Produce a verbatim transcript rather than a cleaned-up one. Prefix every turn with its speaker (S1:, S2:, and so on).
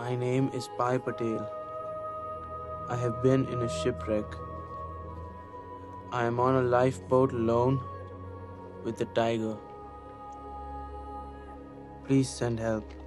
S1: My name is Pai Patel. I have been in a shipwreck. I am on a lifeboat alone with a tiger. Please send help.